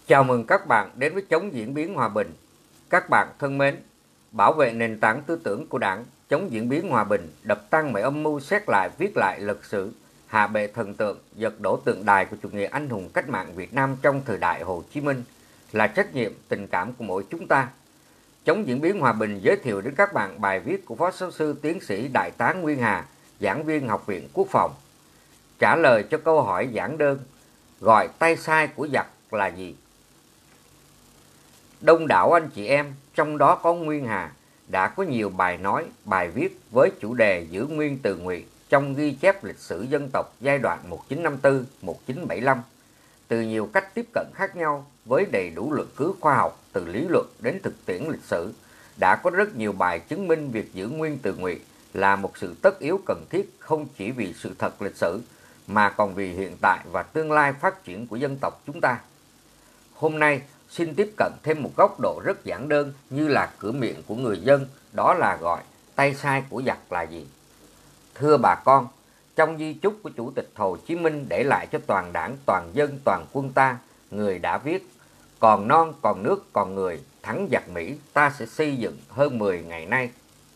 Chào mừng các bạn đến với Chống diễn biến hòa bình. Các bạn thân mến, bảo vệ nền tảng tư tưởng của Đảng, chống diễn biến hòa bình, đập tan mọi âm mưu, xét lại, viết lại lịch sử, hạ bệ thần tượng, giật đổ tượng đài của chủ nghĩa anh hùng cách mạng Việt Nam trong thời đại Hồ Chí Minh là trách nhiệm, tình cảm của mỗi chúng ta. Chống diễn biến hòa bình giới thiệu đến các bạn bài viết của Phó Giáo sư Tiến sĩ Đại tá Nguyên Hà, giảng viên Học viện Quốc phòng. Trả lời cho câu hỏi giản đơn, gọi tay sai của giặc là gì? Đông đảo anh chị em, trong đó có Nguyên Hà, đã có nhiều bài nói, bài viết với chủ đề giữ nguyên từ ngụy trong ghi chép lịch sử dân tộc giai đoạn 1954-1975, từ nhiều cách tiếp cận khác nhau với đầy đủ luận cứ khoa học từ lý luận đến thực tiễn lịch sử. Đã có rất nhiều bài chứng minh việc giữ nguyên từ ngụy là một sự tất yếu cần thiết không chỉ vì sự thật lịch sử, mà còn vì hiện tại và tương lai phát triển của dân tộc chúng ta. Hôm nay, xin tiếp cận thêm một góc độ rất giản đơn như là cửa miệng của người dân, đó là gọi tay sai của giặc là gì? Thưa bà con, trong di chúc của Chủ tịch Hồ Chí Minh để lại cho toàn đảng, toàn dân, toàn quân ta, người đã viết: còn non, còn nước, còn người, thắng giặc Mỹ ta sẽ xây dựng hơn 10 ngày nay.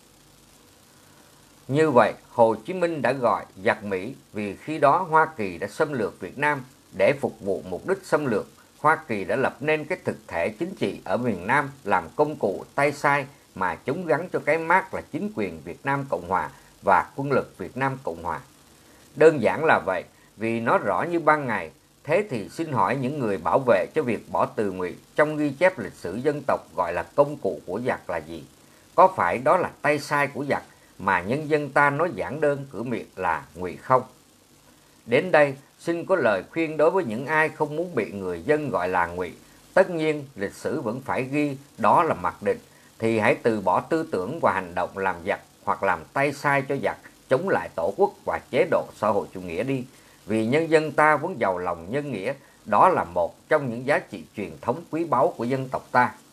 Như vậy, Hồ Chí Minh đã gọi giặc Mỹ vì khi đó Hoa Kỳ đã xâm lược Việt Nam. Để phục vụ mục đích xâm lược, Hoa Kỳ đã lập nên cái thực thể chính trị ở miền Nam làm công cụ tay sai mà chúng gắn cho cái mác là chính quyền Việt Nam Cộng Hòa và quân lực Việt Nam Cộng Hòa. Đơn giản là vậy, vì nó rõ như ban ngày. Thế thì xin hỏi những người bảo vệ cho việc bỏ từ ngụy trong ghi chép lịch sử dân tộc gọi là công cụ của giặc là gì? Có phải đó là tay sai của giặc mà nhân dân ta nói giản đơn cửa miệng là ngụy không? Đến đây, xin có lời khuyên đối với những ai không muốn bị người dân gọi là ngụy. Tất nhiên, lịch sử vẫn phải ghi đó là mặc định, thì hãy từ bỏ tư tưởng và hành động làm giặc hoặc làm tay sai cho giặc, chống lại tổ quốc và chế độ xã hội chủ nghĩa đi. Vì nhân dân ta vẫn giàu lòng nhân nghĩa, đó là một trong những giá trị truyền thống quý báu của dân tộc ta.